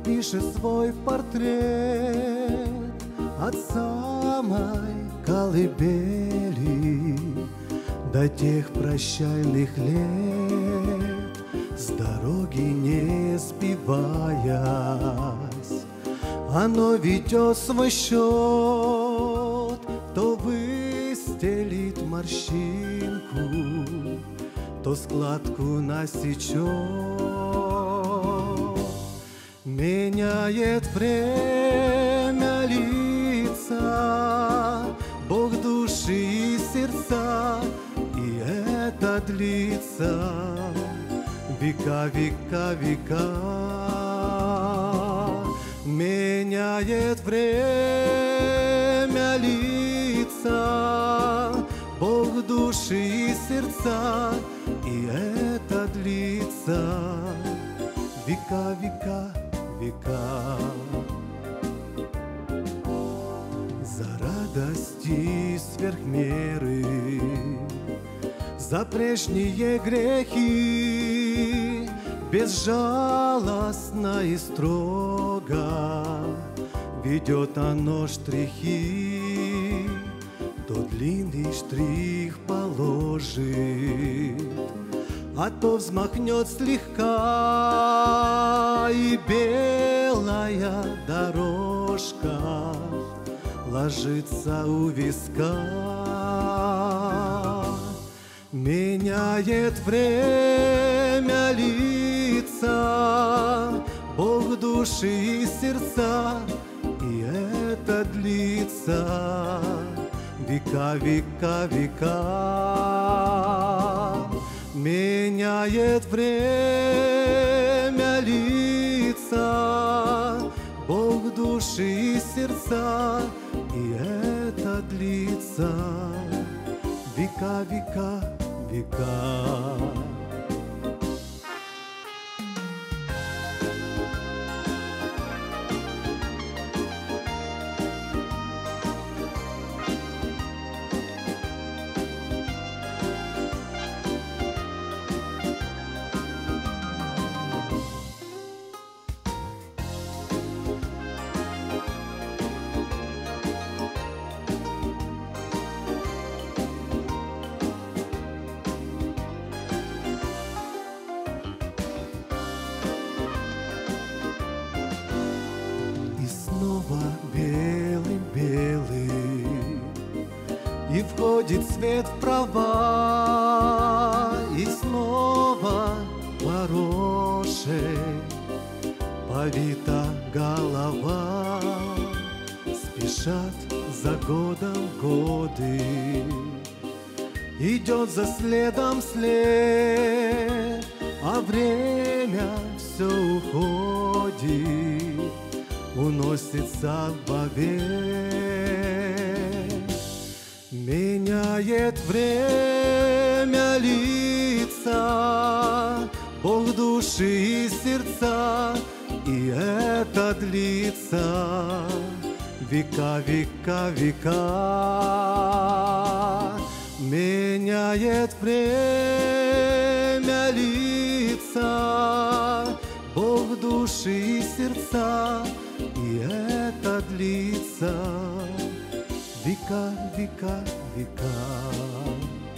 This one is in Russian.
пишет свой портрет от самой колыбели до тех прощальных лет, с дороги не сбиваясь, оно ведет свой счет, то выстелит морщинку, то складку насечет. Меняет время лица, Бог души и сердца, и это длится века, века, века. Меняет время лица, Бог души и сердца, и это длится века, века, века. За радости сверх меры, за прежние грехи, безжалостно и строго ведет оно штрихи. То длинный штрих положит, а то взмахнет слегка, и белая дорожка ложится у виска. Меняет время лица, Бог души и сердца, и это длится века, века, века. Меняет время лица, Бог души и сердца, и это длится века, века, века. Белый-белый, и входит свет в права, и снова порошей повита голова. Спешат за годом годы, идет за следом след, а время все уходит, уносится вовек. Меняет время лица, Бог души и сердца, и это длится века, века, века. Меняет время лица, Бог души и сердца, и это длится века, века, века.